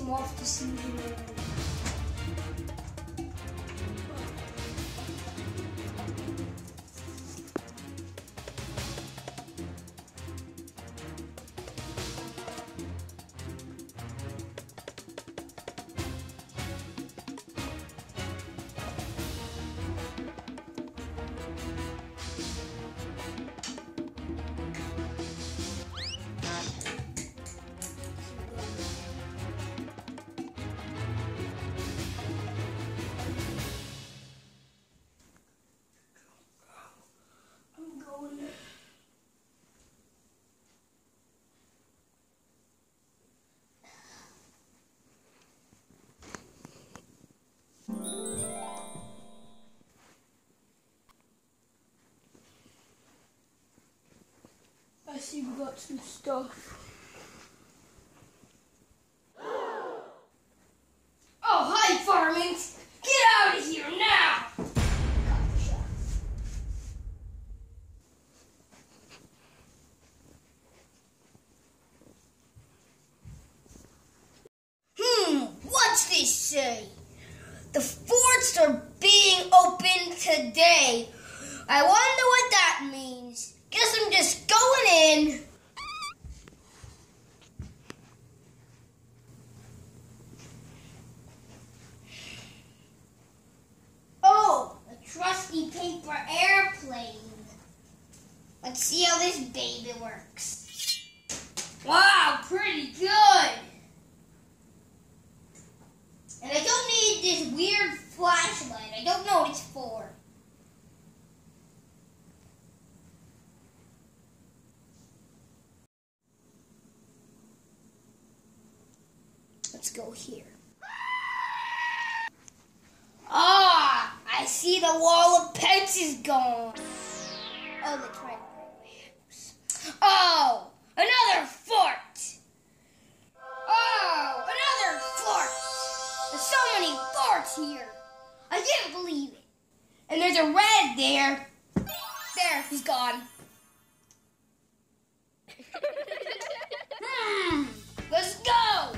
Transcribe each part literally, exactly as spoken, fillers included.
him off to see him. I see we got some stuff. Oh, hi, Varmint! Get out of here now! Gotcha. Hmm, what's this say? The forts are being opened today. I wonder what that means. Guess I'm just going in. Oh, a trusty paper airplane. Let's see how this baby works. Wow, pretty good. And I don't need this weird flashlight. I don't know what it's for. Let's go here. Ah, I see the wall of pets is gone. Oh, that's right. Oh, another fort. Oh, another fort. There's so many forts here. I can't believe it. And there's a red there. There, he's gone. Hmm, let's go.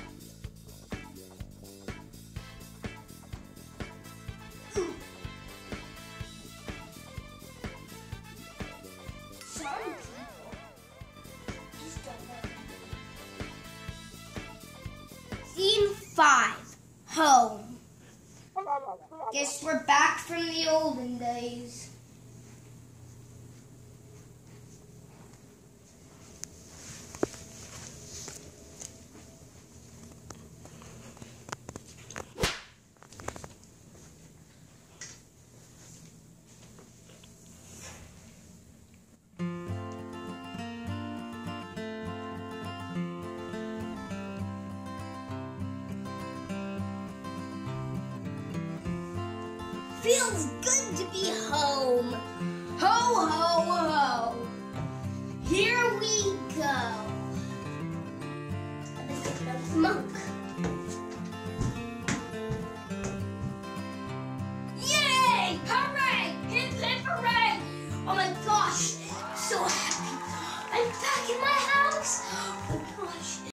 Scene five, home. Guess we're back from the olden days. Feels good to be home. Ho, ho, ho. Here we go. Monk.